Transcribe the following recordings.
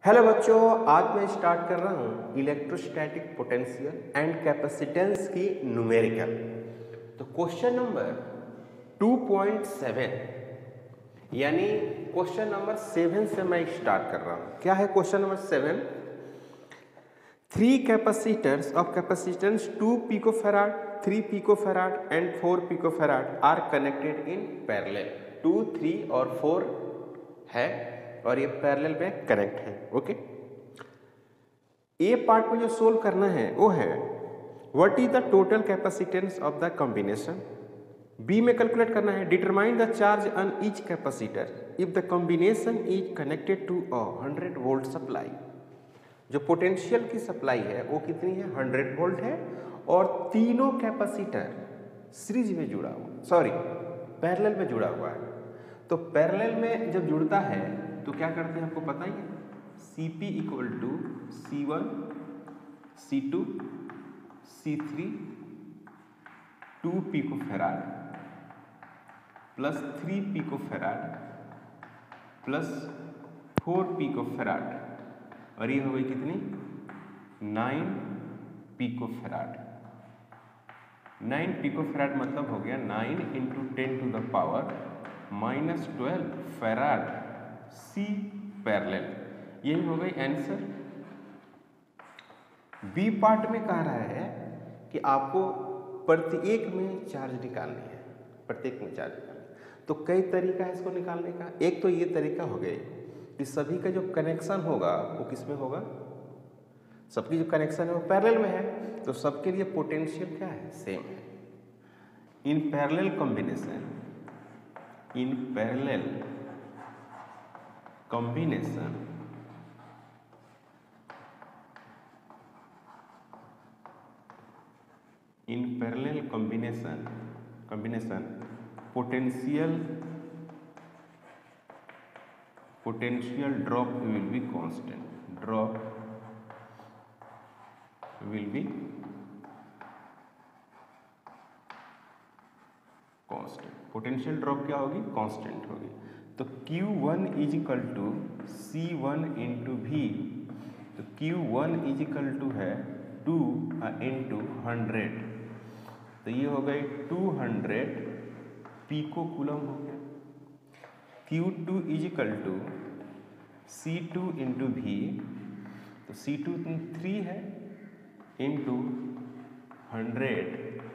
Hello बच्चों, आज मैं स्टार्ट कर रहा हूँ इलेक्ट्रोस्टैटिक पोटेंशियल एंड कैपेसिटेंस की न्यूमेरिकल। तो क्वेश्चन नंबर 2.7 यानी क्वेश्चन नंबर 7 से मैं स्टार्ट कर रहा हूँ। क्या है question number 7? 3 capacitors of capacitance 2 picofarad, 3 picofarad and 4 picofarad are connected in parallel. 2, 3 और 4 है और ये पैरेलल में कनेक्ट है। ओके, ए पार्ट में जो सोल्व करना है वो है what is the total capacitance of the combination. B में कैलकुलेट करना है determine the charge on each capacitor if the combination is connected to a 100 volt supply. जो पोटेंशियल की सप्लाई है वो कितनी है? 100 वोल्ट है और तीनों कैपेसिटर सीरीज में जुड़ा हुआ, पैरेलल में जुड़ा हुआ है। तो पैरेलल में जब जुड़ता है तो क्या करते हैं आपको पता ही है, Cp equal to C1 C2 C3 2 picofarad plus 3 picofarad plus 4 picofarad और ये हो गई कितनी? 9 पिकोफैराड। 9 पिकोफैराड मतलब हो गया 9 × 10⁻⁻12 फैराड C पैरेलल। यही हो गई आंसर। बी पार्ट में कह रहा है कि आपको प्रत्येक में चार्ज निकालनी है, प्रत्येक में चार्ज निकालना है। तो कई तरीका है इसको निकालने का। एक तो ये तरीका हो गई कि सभी का जो कनेक्शन होगा वो किस में होगा? सबकी जो कनेक्शन है वो पैरेलल में है, तो सबके लिए पोटेंशियल क्या है? सेम है। In parallel combination, in parallel combination in parallel combination potential drop will be constant, drop will be constant। Potential drop क्या होगी? कांस्टेंट होगी। तो Q1 is equal to C1 into V। तो Q1 इज इक्वल टू है 2 into 100, तो ये हो गई 200 पिको कूलम हो गया। Q2 is equal to C2 into V, तो C2 3 है इंटू 100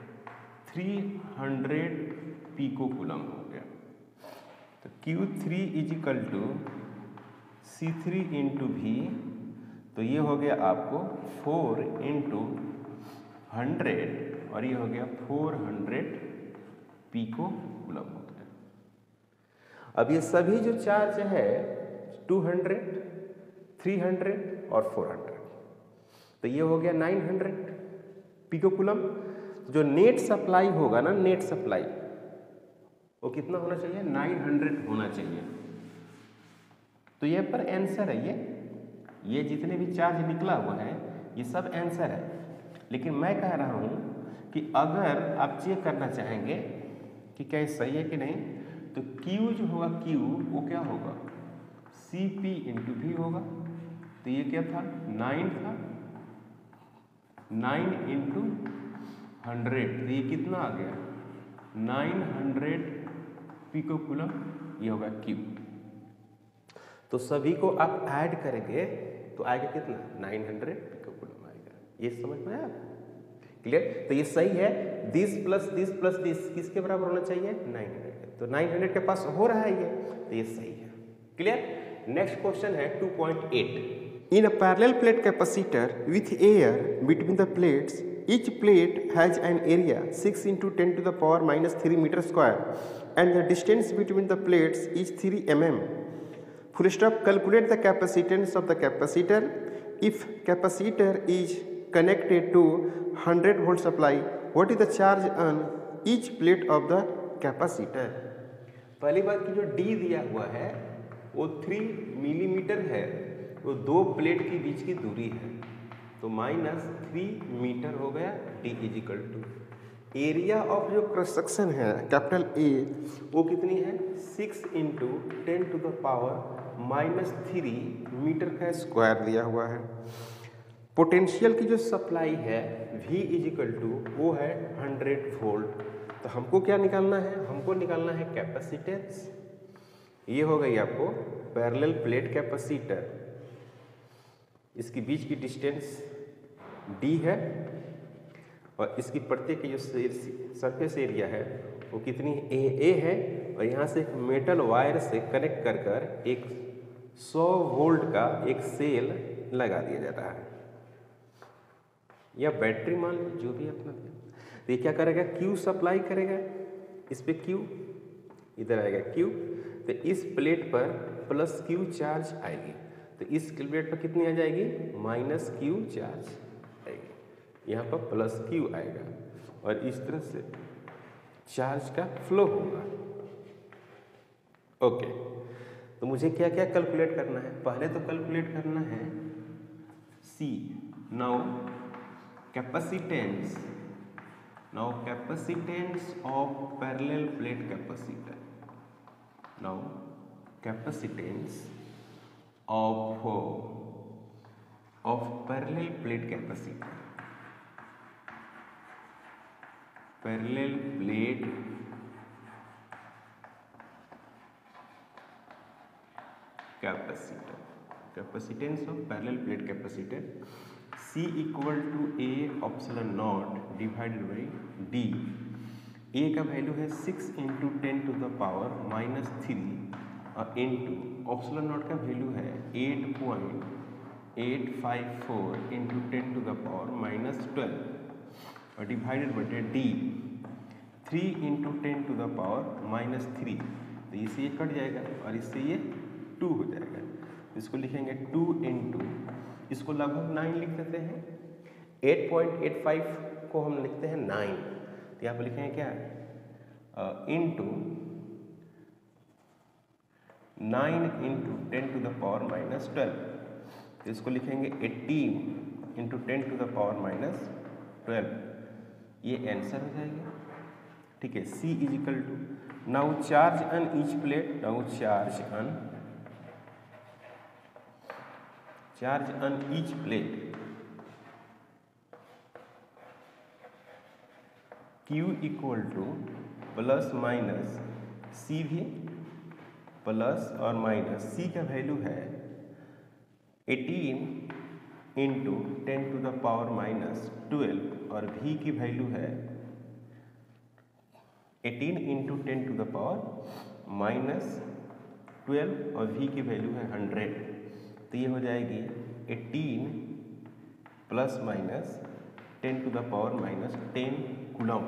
300 पिको कूलम हो गया। तो Q3 is equal to C3 into V, तो ये हो गया आपको 4 इंटू 100 और ये हो गया 400 पिको कूलम हो गया। अब ये सभी जो चार्ज है 200 300 और 400, तो ये हो गया 900 पिको कूलम। जो नेट सप्लाई होगा ना, नेट सप्लाई वो कितना होना चाहिए? 900 होना चाहिए। तो ये पर आंसर है, ये जितने भी चार्ज निकला हुआ है ये सब आंसर है। लेकिन मैं कह रहा हूँ कि अगर आप चेक करना चाहेंगे कि क्या सही है कि नहीं, तो Q जो होगा Q वो क्या होगा? Cp इंटू V होगा। तो ये क्या था? 9 था, 9 इंटू 100, तो ये कितना आ गया? 900 पिको कूलम, ये होगा Q। तो सभी को आप ऐड करेंगे तो आएगा कितना? 900 पिको कूलम आएगा। ये समझ में आया? क्लियर? तो ये सही है। This plus this plus this किसके बराबर होना चाहिए? 900। तो 900 के पास हो रहा है ये, तो ये सही है। क्लियर? नेक्स्ट क्वेश्चन है 2.8। In a parallel plate capacitor with air between the plates, each plate has an area 6 × 10⁻³ meter square and the distance between the plates is 3 mm. Full stop. Calculate the capacitance of the capacitor. If capacitor is connected to 100 volt supply, what is the charge on each plate of the capacitor? पहली बात की जो D दिया हुआ है वो 3 millimetre है, वो दो प्लेट के बीच की दूरी है, तो -3 मीटर हो गया। D is equal to area of जो क्रॉस सेक्शन है कैपिटल A वो कितनी है? 6 × 10⁻³ -3 मीटर का स्क्वायर दिया हुआ है। पोटेंशियल की जो सप्लाई है V इजिकल टू वो है 100 वोल्ट। तो हमको क्या निकालना है? हमको निकालना है कैपेसिटेंस। ये हो गई आपको पैरेलल प्लेट कैपेसिटर। इसकी बीच की डिस्टेंस D है और इसकी प्रत्येक जो सरफेस एरिया है वो कितनी A है। और यहाँ से एक मेटल वायर से कनेक्ट कर कर एक 100 वोल्ट का एक सेल लगा दिया जाता है, या बैटरी मान लो, जो भी अपना। तो ये क्या करेगा? Q सप्लाई करेगा, इस पे Q, इधर आएगा Q। तो इस प्लेट पर प्लस Q चार्ज आएगी, तो इस प्लेट पर कितनी आ जाएगी? -Q चार्ज आएगी। यहाँ पर प्लस Q आएगा और इस तरह से चार्ज का फ्लो होगा। ओके, तो मुझे क्या क्या कैलकुलेट करना है? पहले तो कैलकुलेट करना है C। Now capacitance, of parallel plate capacitor. Now capacitance of parallel plate capacitor, parallel plate capacitor, capacitance of parallel plate capacitor C equal to A epsilon naught divided by D। A का value है 6 into 10 to the power -3 और into epsilon naught का value है 8.854 into 10 to the power -12 और divided by D 3 into 10 to the power -3। तो इससे ये cut जाएगा और इससे ये 2 हो जाएगा। इसको लिखेंगे 2 इंटू, इसको लगभग 9 लिख देते हैं। 8.85 को हम लिखते हैं 9, तो यहाँ पर लिखेंगे क्या? Into 9 into 10 to the power -12। तो इसको लिखेंगे 18 इंटू 10 टू द पावर -12। ये आंसर हो जाएगा। ठीक है, C is equal to, now charge on each plate, now charge on each plate Q equal to plus minus C भी प्लस और माइनस। C का वैल्यू है 18 इंटू 10 टू द पावर -12 और V की वैल्यू है 18 इंटू 10 टू द पावर -12 और V की value है 100। तो ये हो जाएगी 18 plus minus 10 to the power -10 coulomb.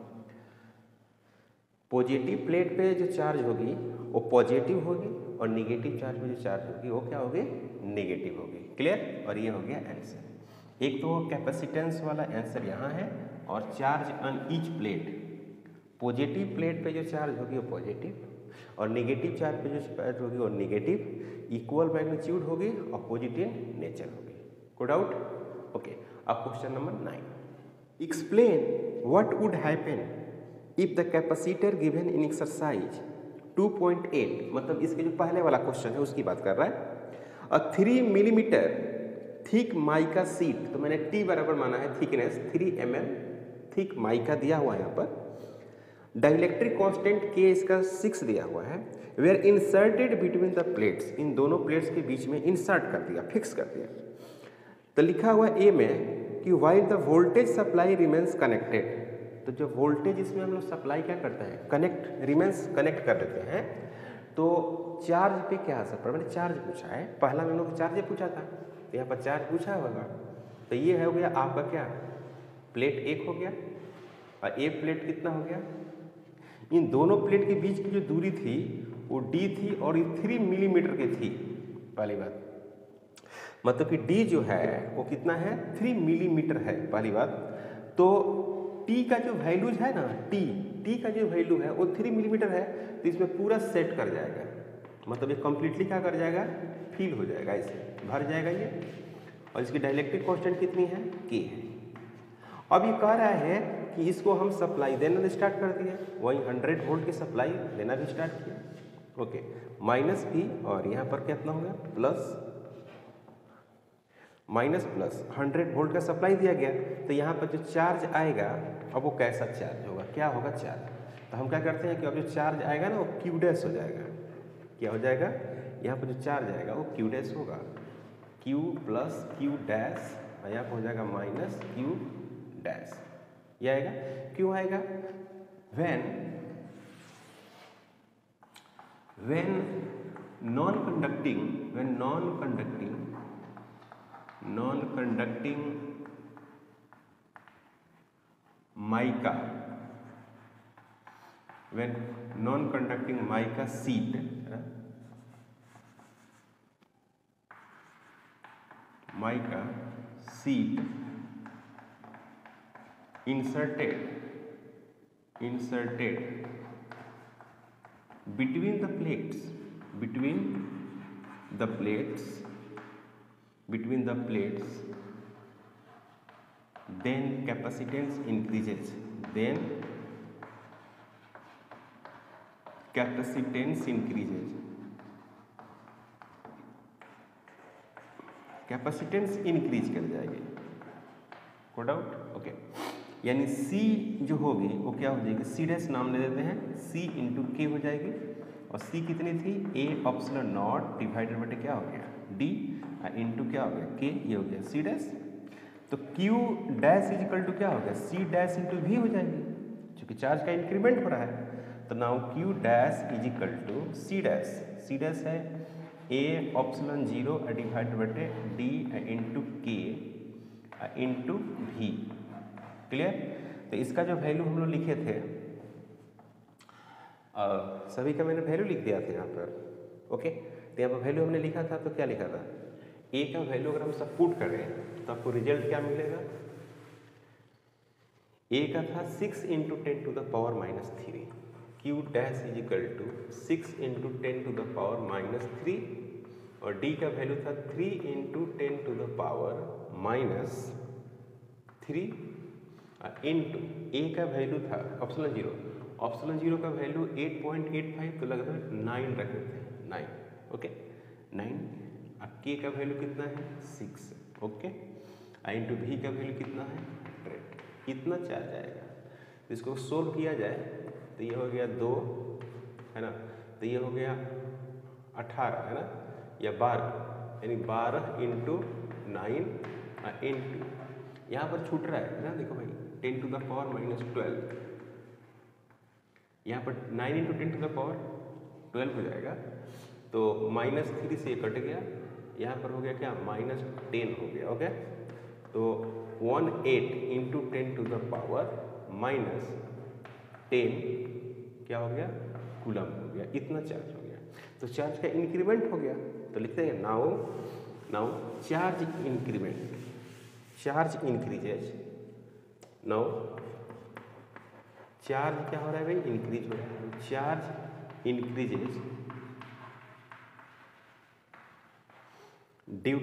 Positive plate पे जो चार्ज होगी वो पॉजिटिव होगी और निगेटिव चार्ज पे जो चार्ज होगी वो क्या होगी? नेगेटिव होगी। क्लियर? और ये हो गया आंसर। एक तो कैपेसिटेंस वाला आंसर यहाँ है और charge on each plate, positive plate पे जो चार्ज होगी वो पॉजिटिव और नेगेटिव चार्ज पे जो चार्ज होगी वो नेगेटिव, इक्वल मैग्नीट्यूड होगी और पॉजिटिव नेचर होगी। को डाउट? ओके, अब question number 9, explain what would happen if the capacitor given in exercise 2.8, मतलब इसके जो पहले वाला क्वेश्चन है उसकी बात कर रहा है। और 3 मिलीमीटर थिक माइका सीट, तो मैंने T बराबर माना है थिकनेस 3 mm थिक माइका दिया हुआ है यहाँ पर। डाइलेक्ट्रिक कांस्टेंट K इसका 6 दिया हुआ है। Were inserted between the plates, इन दोनों प्लेट्स के बीच में इंसर्ट कर दिया, फिक्स कर दिया। तो लिखा हुआ A में कि while the voltage supply remains connected, तो जो वोल्टेज इसमें हम लोग सप्लाई क्या करते हैं? कनेक्ट कनेक्ट कर देते हैं। तो चार्ज पे क्या असर पड़ा? मैंने चार्ज पूछा है, पहला में हम लोग चार्ज पूछा था, तो यहाँ पर चार्ज पूछा होगा। तो ये हो गया आपका क्या? प्लेट 1 हो गया और एक प्लेट कितना हो गया? इन दोनों प्लेट के बीच की जो दूरी थी वो D थी और ये 3 मिलीमीटर की थी। पहली बात मतलब कि D जो है वो कितना है? 3 मिलीमीटर है, पहली बात। तो T का जो वैल्यूज है ना, T का जो वैल्यू है वो 3 मिलीमीटर है, तो इसमें पूरा सेट कर जाएगा, मतलब ये कंप्लीटली क्या कर जाएगा? फिल हो जाएगा, इसे भर जाएगा ये। और इसकी डाइलेक्ट्रिक कांस्टेंट कितनी है? K है। अब ये कह रहा है कि इसको हम सप्लाई देना स्टार्ट कर दिए, वहीं 100 वोल्ट की सप्लाई देना भी स्टार्ट किया। ओके, माइनस भी, और यहाँ पर कितना हो गया प्लस माइनस प्लस 100 वोल्ट का सप्लाई दिया गया। तो यहाँ पर जो चार्ज आएगा अब वो कैसा चार्ज होगा, क्या होगा चार्ज। तो हम क्या करते हैं कि अब जो चार्ज आएगा ना वो क्यू डैश हो जाएगा। क्या हो जाएगा, यहाँ पर जो चार्ज आएगा वो क्यू डैश होगा, क्यू प्लस क्यू डैश, और यहाँ पर हो जाएगा माइनस क्यू डैश। ये आएगा, क्यों आएगा, when non-conducting mica, when non-conducting mica sheet inserted between the plates, then capacitance increases, capacitance increase कर जाएगी। कोड आउट, ओके। यानी C जो होगी वो क्या हो जाएगी, C डैश नाम ले देते हैं, C इंटू के हो जाएगी। और C कितनी थी, A ऑप्शन नॉट डिवाइडेड बटे क्या हो गया D इंटू क्या हो गया K, ये हो गया C डैश। तो Q डैश इजिकल टू क्या हो गया, C डैश इंटू V हो जाएगी, क्योंकि चार्ज का इंक्रीमेंट हो रहा है। तो now Q dash is equal to C dash है A ऑप्शन 0 डिवाइडेड बटे D into K into V। Clear. तो इसका जो वैल्यू हम लोग लिखे थे, सभी का मैंने वैल्यू लिख दिया था यहाँ पर, ओके। तो यहाँ पर वैल्यू हमने लिखा था, तो क्या लिखा था, ए का वैल्यू अगर हम सबपुट करें तो आपको रिजल्ट क्या मिलेगा, ए का था 6 into 10 to the power minus 3, Q dash is equal to 6 into 10 to the power minus 3, और डी का वैल्यू था 3 into 10 to the power minus 3 into A का वैल्यू था ऑप्शन 0 का वैल्यू 8.85, तो लगभग 9 रखे थे, 9, ओके 9। अब के का वैल्यू कितना है 6, ओके। इंटू भी का वैल्यू कितना है 100, इतना चार्ज आएगा। इसको सोल्व किया जाए तो ये हो गया 2 है ना, तो ये हो गया 18 है ना, या 12, यानी 12 इंटू 9 इंटू यहाँ पर छूट रहा है ना, देखो भाई 10 टू द पावर माइनस 12, यहाँ पर 9 इंटू 10 टू द पावर 12 हो जाएगा। तो माइनस 3 से कट गया, यहाँ पर हो गया क्या माइनस 10 हो गया, ओके। तो 18 into 10 to the power minus 10 क्या हो गया कूलम हो गया, इतना चार्ज हो गया। तो चार्ज का इंक्रीमेंट हो गया, तो लिखते हैं now charge increases, now charge क्या हो रहा है भाई, इंक्रीज हो रहा है। Charge increases due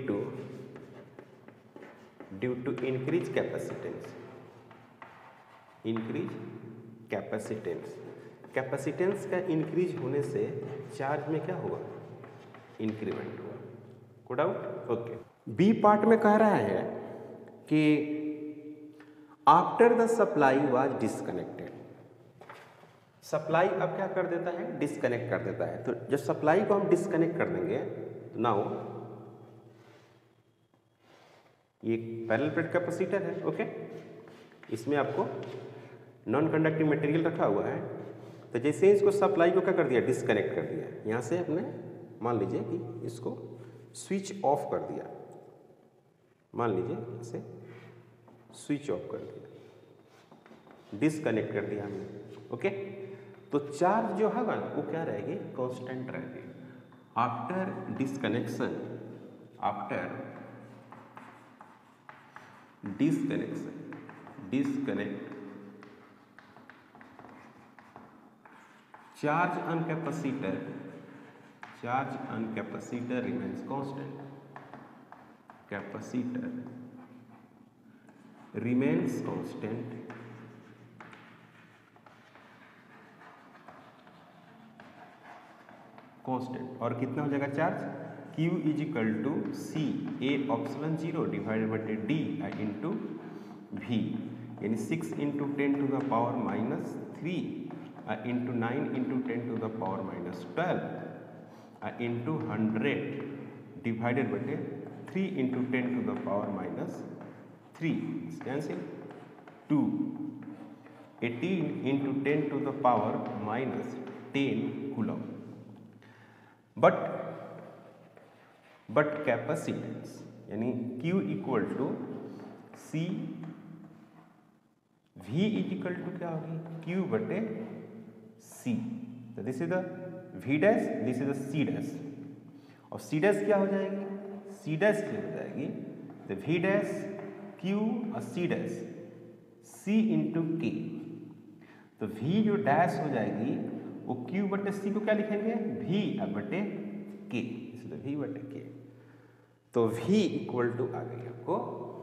to increase capacitance का इंक्रीज होने से चार्ज में क्या हुआ, इंक्रीमेंट हुआ। कोड आउट, ओके। बी पार्ट में कह रहा है कि after the supply was disconnected, supply अब क्या कर देता है, डिस्कनेक्ट कर देता है। तो जब सप्लाई को हम डिस्कनेक्ट कर देंगे, नाउ ये पैरेलल प्लेट कैपेसिटर है, ओके। इसमें आपको नॉन कंडक्टिंग मटेरियल रखा हुआ है। तो जैसे ही इसको सप्लाई को क्या कर दिया, डिस्कनेक्ट कर दिया, यहाँ से अपने मान लीजिए कि इसको स्विच ऑफ कर दिया, मान लीजिए इसे स्विच ऑफ कर दिया, डिस्कनेक्ट कर दिया हमने, ओके। तो चार्ज जो होगा ना वो क्या रहेगी, कांस्टेंट रहेगी। After disconnect charge on capacitor remains constant, capacitor remains constant constant, और कितना हो जाएगा charge, Q is equal to C A epsilon 0 divided by D into V, यानी 6 into 10 to the power minus 3 into 9 into 10 to the power minus 12 into 100 divided by 3 into 10 to the power minus 3, cancel 2, 18 into 10 to the power minus 10 coulomb. But capacitance यानी Q equal to C, V equal to क्या होगी, Q बटे C। तो this is the V dash, this is the C dash, और C dash क्या हो जाएगी, C dash क्या हो जाएगी, तो V डैश Q और C dash C into K। तो V जो डैश हो जाएगी वो Q बटे C को क्या लिखेंगे, V बटे K, इसलिए V बटे K। तो V इक्वल टू आ गई आपको,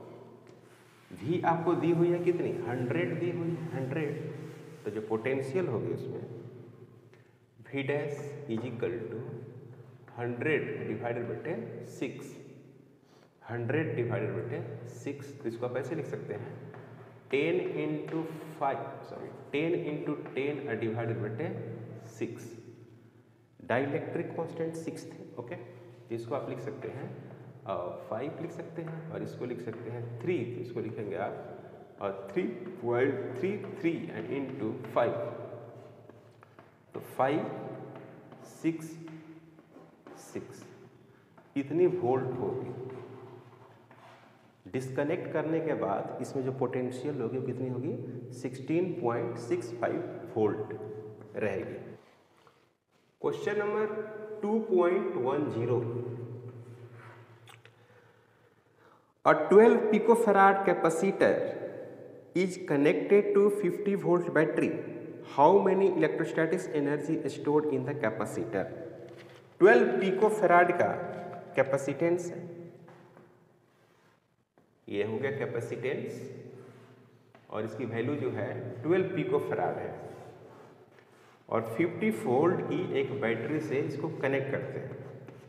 V आपको दी हुई है कितनी, 100 दी हुई है 100। तो जो पोटेंशियल होगी उसमें V dash is equal to 100 divided बटे 6, 100 डिवाइडेड बटे 6, तो इसको आप ऐसे लिख सकते हैं 10 इंटू 10 इंटू 10 डिवाइडेड बटे 6। डाइलेक्ट्रिक कांस्टेंट 6 थे, ओके। तो इसको आप लिख सकते हैं 5 लिख सकते हैं, और इसको लिख सकते हैं 3, तो इसको लिखेंगे आप और 3.33 एंड इंटू 5, तो 5 6 6 इतनी वोल्ट होगी। डिस्कनेक्ट करने के बाद इसमें जो पोटेंशियल होगी वो कितनी होगी, 16.65 वोल्ट रहेगी। Question number 2.10, a 12 picofarad capacitor is connected to 50 volt battery. How many electrostatic energy is stored in the capacitor? 12 picofarad का कैपेसिटेंस है, ये हो गया कैपेसिटेंस, और इसकी वैल्यू जो है 12 पिकोफैराड है, और 50 वोल्ट की एक बैटरी से इसको कनेक्ट करते हैं।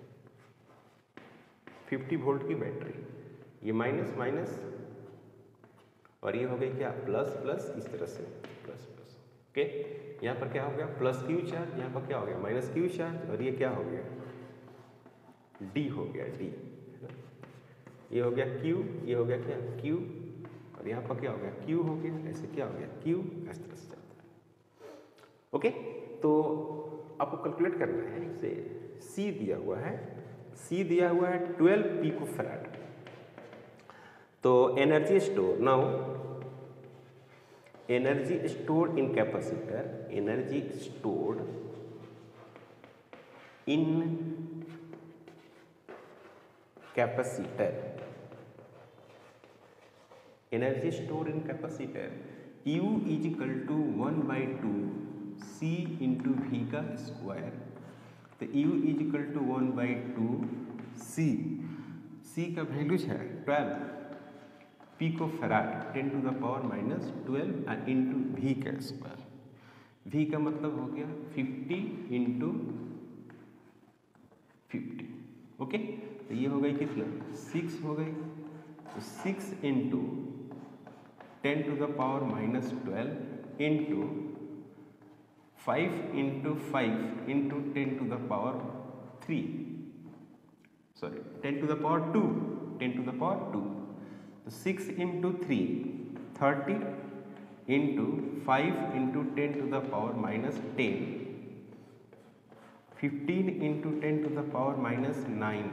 50 वोल्ट की बैटरी, ये माइनस माइनस, और ये हो गई क्या, प्लस प्लस, इस तरह से प्लस प्लस, ओके। यहाँ पर क्या हो गया, प्लस क्यू चार्ज, यहाँ पर क्या हो गया, माइनस क्यू चार्ज, और ये क्या हो गया, डी हो गया, डी, ये हो गया क्यू, ये हो गया क्या क्यू, और यहाँ पर क्या हो गया क्यू हो गया, ऐसे क्या हो गया क्यू, इस तरह से चलता है, ओके। तो आपको कैलकुलेट करना है, इसे सी दिया हुआ है, सी दिया हुआ है 12 पिकोफैराड। तो energy store, now energy stored in capacitor, energy stored in capacitor, energy store in capacitor U is equal to 1/2 C into V का स्क्वायर। तो U is equal to 1/2 C का वैल्यू है 12 picofarad 10 to the power minus 12 into V का square. V का मतलब हो गया 50 into 50, okay. तो ये हो गई कितना, 6 हो गई, तो 6 into 10 to the power minus 12 into 5 into 5 into 10 to the power 3, sorry 10 to the power 2, 10 to the power 2। तो 6 into 3 30 into 5 into 10 to the power minus 10, 15 into 10 to the power minus 9,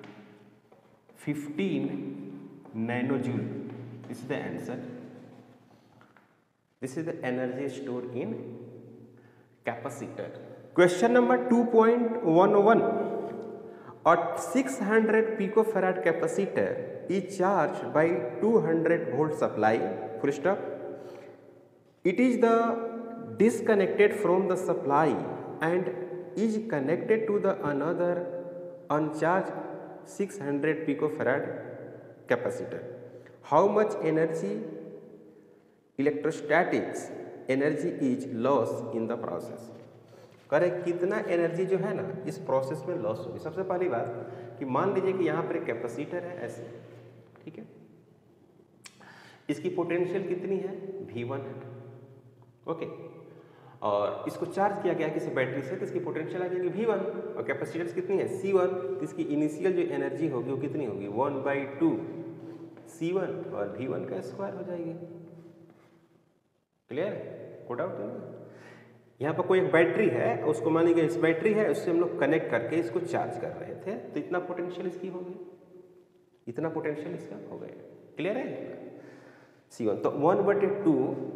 15 nanojoule. This is the answer, this is the energy store in capacitor. Question number 2.11, a 600 picofarad capacitor is charged by 200 volt supply, full stop. It is the disconnected from the supply and is connected to the another uncharged 600 picofarad capacitor. How much energy, electrostatics energy is lost in the process? कह रहे कितना energy जो है ना इस process में loss होगी। सबसे पहली बात कि मान लीजिए कि यहाँ पर एक कैपेसिटर है ऐसे, ठीक है, इसकी पोटेंशियल कितनी है V1 है, ओके, और इसको चार्ज किया गया किसी बैटरी से तो इसकी पोटेंशियल आ जाएगी V1 और कैपेसिटेंस कितनी है C1, तो इसकी इनिशियल जो एनर्जी होगी वो कितनी होगी 1/2 C1 और V1 का स्क्वायर हो जाएगी। क्लियर है, कोई डाउट नहीं। यहाँ पर कोई एक बैटरी है, उसको मान लीजिए इस बैटरी है, उससे हम लोग कनेक्ट करके इसको चार्ज कर रहे थे, तो इतना पोटेंशियल इसकी हो गई, इतना पोटेंशियल इसका हो गया। क्लियर है C1, तो 1/2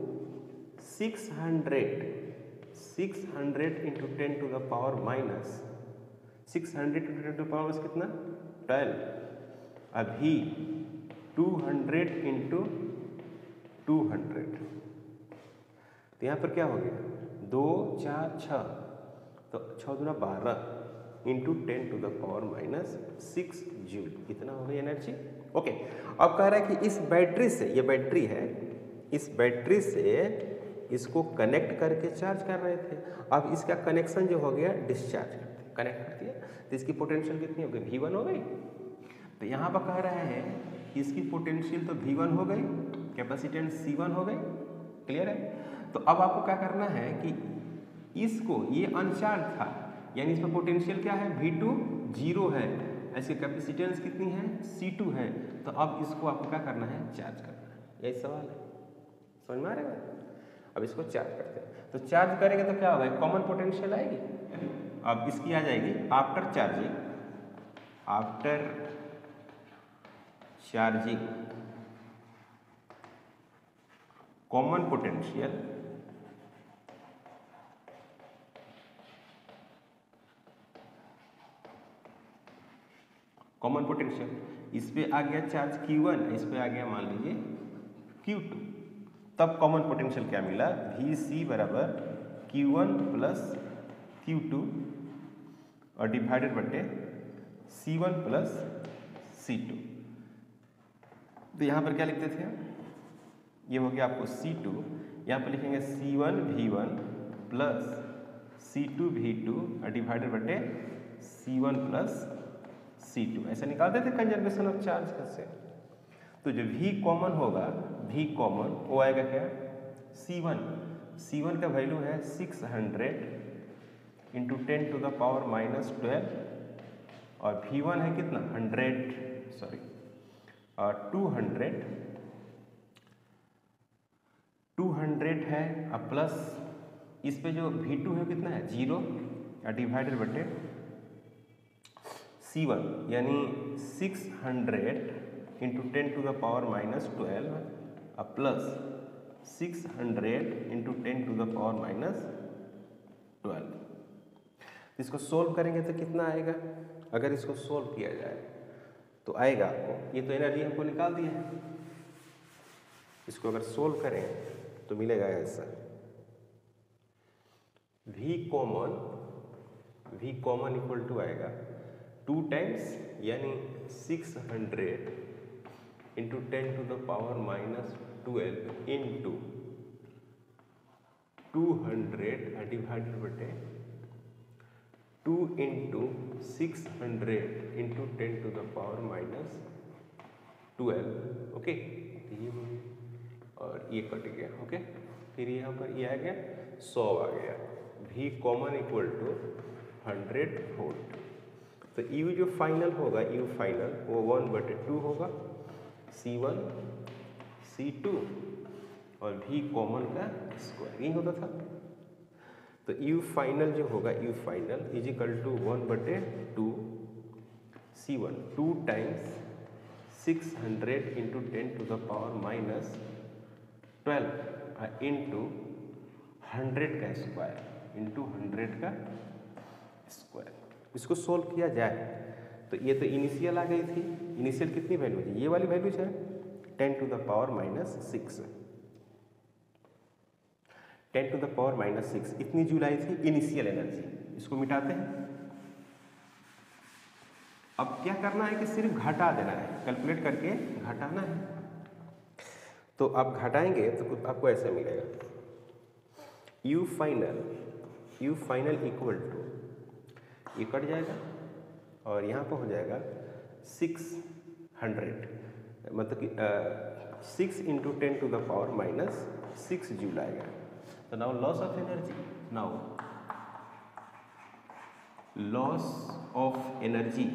600 into 10 to the power minus 600 into 10 to the power कितना 12, अभी 200 इंटू 200, तो यहाँ पर क्या हो गया 2 4 6, तो 6 दूना 12 into 10 to the power minus 6 joule, इतना हो गई एनर्जी। ओके, अब कह रहा है कि इस बैटरी से, ये बैटरी है, इस बैटरी से इसको कनेक्ट करके चार्ज कर रहे थे, अब इसका कनेक्शन जो हो गया डिस्चार्ज करते कनेक्ट करती है, तो इसकी पोटेंशियल कितनी हो गई V1 हो गई। तो यहाँ पर कह रहे हैं कि इसकी पोटेंशियल तो V1 हो गई, कैपेसिटेंस C1 हो गई। क्लियर है, तो अब आपको क्या करना है कि इसको, ये अनचार्ज था यानी इसमें पोटेंशियल क्या है V2 0 है, ऐसी कैपेसिटेंस कितनी है C2 है, तो अब इसको आपको क्या करना है चार्ज करना है, यही सवाल है, समझ में आ रहा है। अब इसको चार्ज करते हैं, तो चार्ज करेंगे तो क्या होगा कॉमन पोटेंशियल आएगी। अब इसकी आ जाएगी आफ्टर चार्जिंग कॉमन पोटेंशियल इस पे आ गया चार्ज Q1, इस पे आ गया मान लीजिए Q2, तब कॉमन पोटेंशियल क्या मिला Vc बराबर Q1 प्लस Q2 और डिवाइडेड बटे C1 प्लस C2। तो यहाँ पर क्या लिखते थे, ये हो गया आपको C2, यहाँ पर लिखेंगे C1 V1 plus C2 V2 और डिवाइडेड बटे C1 प्लस C2, ऐसा निकालते थे कंजर्वेशन ऑफ चार्ज से। तो जो V कॉमन होगा, V कॉमन वो आएगा क्या C1 का वैल्यू है 600 into 10 to the power minus 12 और V1 है कितना 200 है, अब प्लस इस पे जो V2 है कितना है 0 और डिवाइडेड बटे C1 यानी 600 into 10 to the power minus 12 अब plus 600 into 10 to the power minus 12। इसको सोल्व करेंगे तो कितना आएगा, अगर इसको सोल्व किया जाए तो आएगा आपको, ये तो एनर्जी हमको निकाल दी है, इसको अगर सोल्व करें तो मिलेगा ऐसा V कॉमन इक्वल टू आएगा 2 टाइम्स यानी 600 into 10 to the power minus 12 into 200 divided बटे 2 into 600 into 10 to the power minus 12। Okay, और ये कट गया। ओके, फिर यहाँ पर ये आ गया 100 आ गया, V common equal to 100 volt. तो U जो फाइनल होगा, U फाइनल वो 1/2 होगा C1 C2 और V कॉमन का स्क्वायर ही होता था। तो U फाइनल जो होगा, U final is equal to 1/2 C1 2 times 600 into 10 to the power minus 12 into 100 का स्क्वायर इंटू 100 का स्क्वायर। इसको सोल्व किया जाए तो ये तो इनिशियल आ गई थी, इनिशियल कितनी वैल्यू थी, ये वाली वैल्यू है 10 to the power minus 6, 10 to the power minus 6 इतनी जूल आई थी इनिशियल एनर्जी। इसको मिटाते हैं, अब क्या करना है कि सिर्फ घटा देना है, कैलकुलेट करके घटाना है। तो आप घटाएंगे तो आपको ऐसा मिलेगा U final U final equal to, ये कट जाएगा और यहाँ पर हो जाएगा 600, मतलब कि 6 into 10 to the power minus 6 joule आएगा। तो now loss of energy, now loss of energy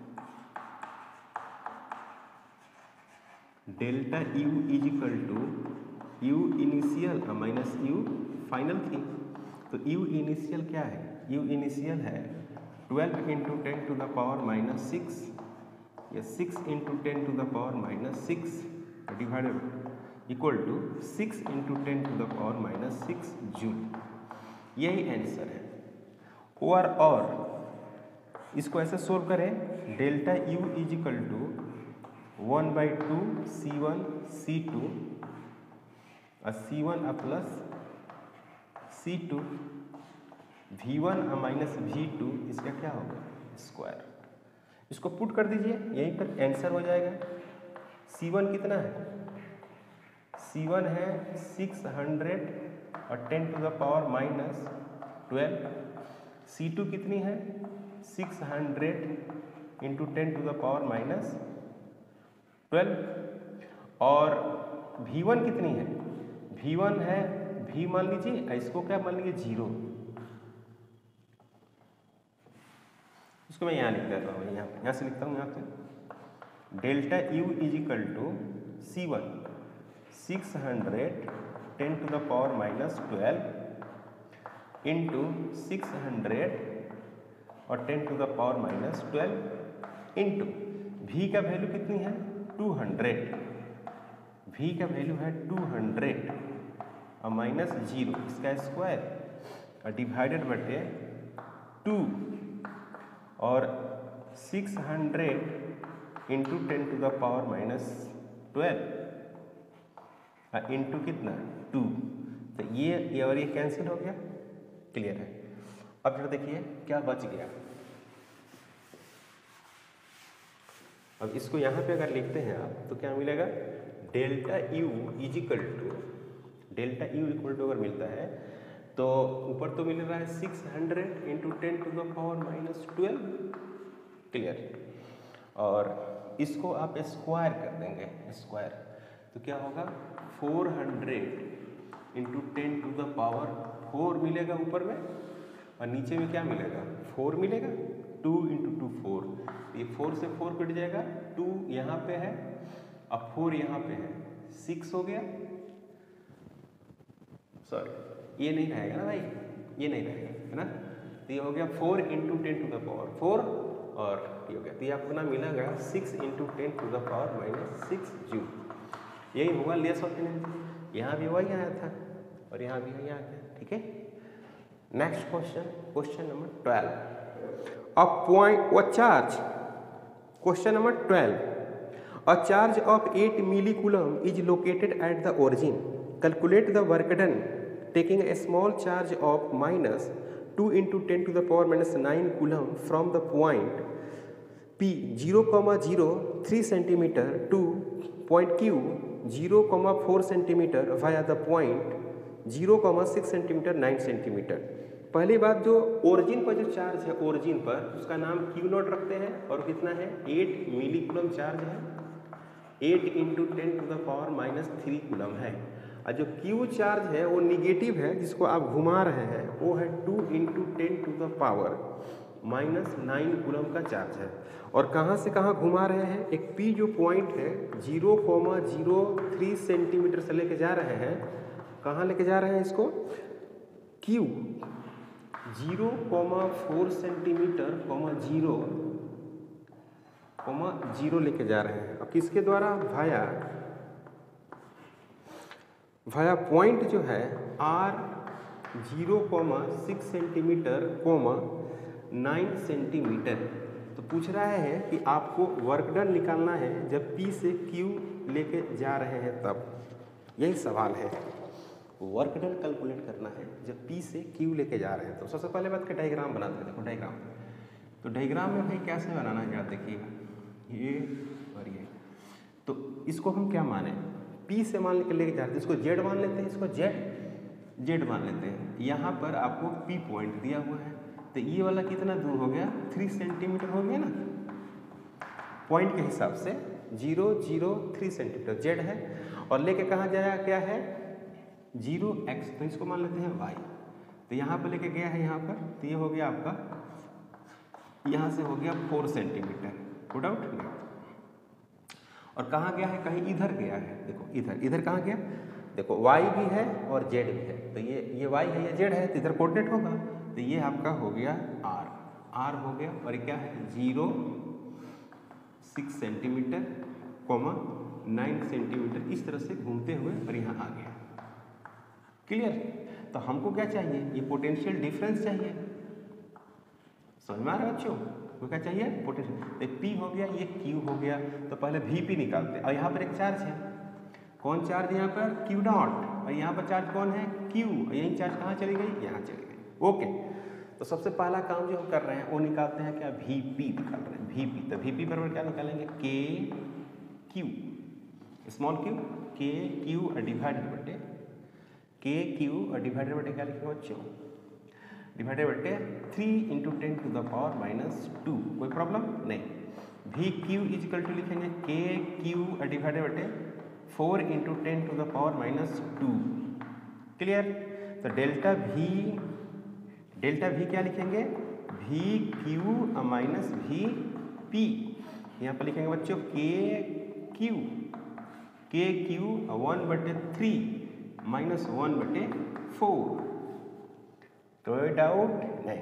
delta U is equal to U initial minus U final थी। तो U इनिशियल क्या है? U इनिशियल है 12 into 10 to the power minus 6 या 6 into 10 to the power minus 6 divided equal to 6 into 10 to the power minus 6 joule. यही answer है। और इसको ऐसे सोल्व करें, delta U is equal to 1/2 C1 C2 और C1 plus C2 V1 minus V2, इसका क्या होगा? स्क्वायर। इसको पुट कर दीजिए, यहीं पर आंसर हो जाएगा। C1 कितना है? C1 है 600 और 10 to the power minus 12। C2 कितनी है? 600 into 10 to the power minus 12। और V1 कितनी है? V1 है, V मान लीजिए, इसको क्या मान लीजिए? 0। इसको मैं यहाँ लिख देता हूँ, यहाँ से लिखता हूँ, यहाँ से delta U is equal to C1 600 10 to the power minus 12 into 600 और 10 to the power minus 12 into V का वैल्यू कितनी है? 200। V का वैल्यू है 200 और माइनस 0, इसका स्क्वायर और डिवाइडेड बटे 2 और 600 into 10 to the power minus 12 into कितना? 2। तो ये और ये कैंसिल हो गया, क्लियर है। अब जरा देखिए क्या बच गया। अब इसको यहाँ पे अगर लिखते हैं आप तो क्या मिलेगा? Delta U is equal to, delta U equal to अगर मिलता है तो ऊपर तो मिल रहा है 600 into 10 to the power minus 12, clear. और इसको आप स्क्वायर कर देंगे, स्क्वायर तो क्या होगा? 400 इंटू 10 टू द पावर 4 मिलेगा ऊपर में, और नीचे में क्या मिलेगा? 4 मिलेगा। 2 इंटू 2 4, ये 4 से 4 कट जाएगा, 2 यहाँ पे है अब 4 यहाँ पे है, 6 हो गया। सॉरी, ये नहीं रहेगा ना भाई, ये नहीं रहेगा, है ना। तो ये हो गया 4 इंटू 10 टू द पावर 4 और ये हो गया। तो ये आपको ना मिलेगा 6 into 10 to the power minus 6 joule. यही होगा लेस ऑफ एनर्जी। यहाँ भी वही आया था और यहाँ भी वही आ गया, ठीक है। Next question, question number 12। A charge, question number 12. A charge of 8 millicoulomb is located at the origin. Calculate the work done taking a small charge of minus 2 into 10 to the power minus 9 coulomb from the point P 0,03 cm to point Q 0,4 cm via the point 0,6 cm 9 cm. पहली बात, जो origin पर जो charge है, origin पर उसका नाम Q not रखते हैं और कितना है? 8 मिली कूलम चार्ज है। 8 into 10 to the power minus 3 coulomb है। और जो Q चार्ज है वो निगेटिव है, जिसको आप घुमा रहे हैं, वो है 2 into 10 to the power minus 9 coulomb का चार्ज है। और कहाँ से कहाँ घुमा रहे हैं? एक P जो पॉइंट है 0,03 सेंटीमीटर से लेके जा रहे हैं, कहाँ लेके जा रहे हैं इसको? Q 0,4 सेंटीमीटर 0,0 लेके जा रहे हैं। अब किसके द्वारा? वाया पॉइंट जो है R 0,6 सेंटीमीटर 9 सेंटीमीटर। तो पूछ रहा है कि आपको वर्क डन निकालना है जब P से Q लेके जा रहे हैं तब। यही सवाल है, वर्क डन कैलकुलेट करना है जब P से Q लेके जा रहे हैं। तो सबसे पहले बात का डायग्राम बनाते हैं। देखो डायग्राम, तो डायग्राम में भाई कैसे बनाना है, देखिए ये और ये। तो इसको हम क्या माने? P से मान के लेके जा रहे हैं, इसको Z मान लेते हैं, इसको Z। जेड मान लेते हैं, यहाँ पर आपको पी पॉइंट दिया हुआ है, तो ये वाला कितना दूर हो गया, 3 सेंटीमीटर हो गया ना, पॉइंट के हिसाब से 003 सेंटीमीटर जेड है, और लेके कहाँ जाया क्या है 0x, तो इसको मान लेते हैं y, तो यहाँ पर लेके गया है यहाँ पर, तो ये हो गया आपका, यहाँ से हो गया 4 सेंटीमीटर, गुड आउट नहीं। और कहाँ गया है, कहीं इधर गया है, देखो इधर, इधर कहाँ गया, देखो y भी है और z भी है, तो ये y है, ये z है, तो इधर कोऑर्डिनेट होगा, तो ये आपका हो गया r हो गया, और ये क्या है 0.6 सेंटीमीटर, 9 सेंटीमीटर, इस तरह से घूमते हुए और यहाँ आ गया। क्लियर? तो हमको क्या चाहिए, ये पोटेंशियल डिफरेंस चाहिए, समझ में आ रहा है बच्चों, वो क्या चाहिए पोटेंशियल, तो P हो गया, ये Q हो गया, तो पहले VP निकालते हैं, और यहाँ पर एक चार्ज है, कौन चार्ज यहाँ पर Q डॉट, और यहाँ पर चार्ज कौन है Q, और यही चार्ज कहाँ चली गई, यहाँ चली गई। ओके, तो सबसे पहला काम जो हम कर रहे हैं वो निकालते हैं क्या, VP निकाल रहे हैं, VP, तो VP बराबर क्या निकालेंगे, KQ, small q, KQ divided बटे KQ और डिवाइडेड बटे क्या लिखेंगे बच्चों, डिवाइडेड बटे 3 × 10⁻², कोई प्रॉब्लम नहीं। VQ इजिकल टू लिखेंगे KQ डिवाइडेड बटे 4 × 10⁻²। क्लियर? तो डेल्टा V क्या लिखेंगे, VQ माइनस VP, यहाँ पर लिखेंगे बच्चों KQ 1/3 माइनस 1/4, कोई डाउट नहीं,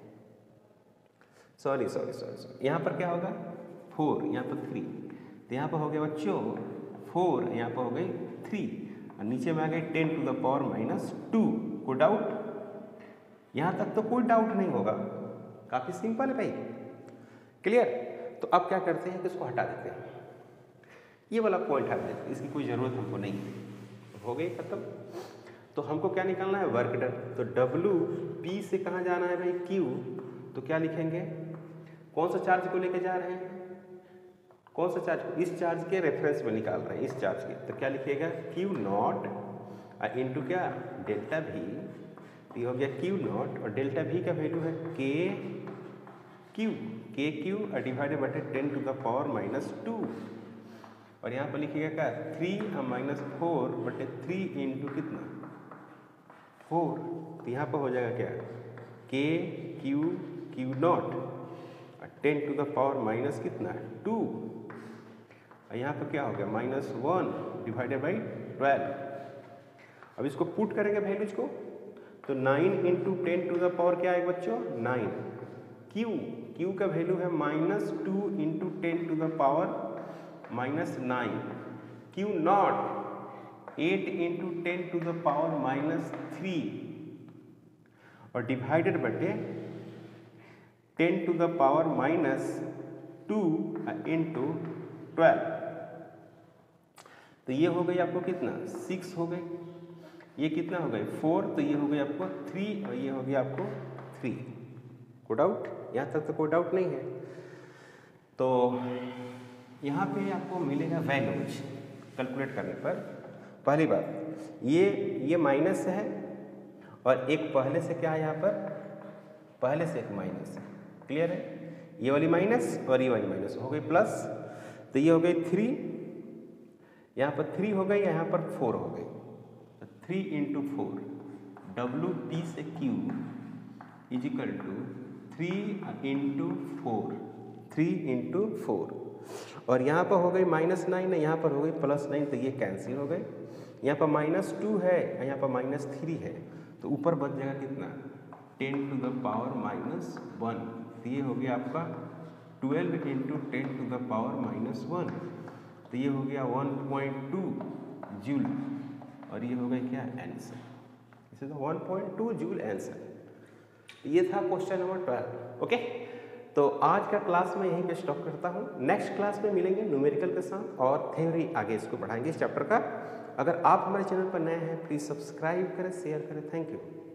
सॉरी, यहाँ पर क्या होगा 4, यहाँ पर 3, तो यहाँ पर हो गया बच्चों 4, यहाँ पर हो गई 3, और नीचे में आ गई 10⁻²। कोई डाउट? यहाँ तक तो कोई डाउट नहीं होगा, काफ़ी सिंपल है भाई। क्लियर? तो अब क्या करते हैं कि इसको हटा देते हैं, ये वाला पॉइंट हटा देते हैं, इसकी कोई ज़रूरत हमको नहीं है, हो गई खत्म। तो हमको क्या निकालना है, वर्क डन, तो WP से कहाँ जाना है भाई Q, तो क्या लिखेंगे, कौन सा चार्ज को लेके जा रहे हैं, कौन सा चार्ज, इस चार्ज के रेफरेंस में निकाल रहे हैं, इस चार्ज के, तो क्या लिखिएगा Q नॉट इंटू क्या डेल्टा V, ये हो गया Q नॉट, और डेल्टा V का वैल्यू है KQ डिवाइडेड बटे 10⁻², और यहाँ पर लिखिएगा क्या 3-4/3 इंटू कितना 4, तो यहाँ पर हो जाएगा क्या KQ नॉट 10⁻² कितना 2, और यहाँ पर क्या हो गया -1 डिवाइडेड बाई 12। अब इसको पुट करेंगे वैल्यूज को, तो 9 × 10⁻, क्या है बच्चों 9, Q का वैल्यू है -2 × 10⁻⁻9, Q नॉट 8 × 10⁻⁻3, और डिवाइडेड बटे 10⁻⁻2 × 12, तो ये हो गई आपको कितना 6 हो गई, ये कितना हो गई 4, तो ये हो गई आपको 3, और ये हो गया आपको 3। कोई डाउट? यहाँ तक तो कोई डाउट नहीं है। तो यहाँ पे आपको मिलेगा वैल्यूज कैलकुलेट करने पर, पहली बात ये माइनस है, और एक पहले से क्या है, यहाँ पर पहले से एक माइनस है, क्लियर है, ये वाली माइनस और ये वाली माइनस हो गई प्लस, तो ये हो गई 3, यहाँ पर 3 हो गई, यहाँ पर 4 हो गई, तो 3 × 4 WP से Q इजिकल टू 3 × 4, और यहाँ पर हो गई -9 है, यहाँ पर हो गई +9, तो ये कैंसिल हो गए, यहाँ पर -2 है, यहाँ पर -3 है, तो ऊपर बच जाएगा कितना 10⁻⁻1, तो ये हो गया आपका 12 × 10⁻⁻1, तो ये हो गया 1.2 जूल, और ये हो गया क्या आंसर, इसे तो 1.2 जूल आंसर। ये था क्वेश्चन नंबर 12। ओके, तो आज का क्लास मैं यहीं पे स्टॉप करता हूँ, नेक्स्ट क्लास में मिलेंगे न्यूमेरिकल के साथ और थ्योरी आगे इसको बढ़ाएंगे इस चैप्टर का। अगर आप हमारे चैनल पर नए हैं प्लीज़ सब्सक्राइब करें, शेयर करें। Thank you.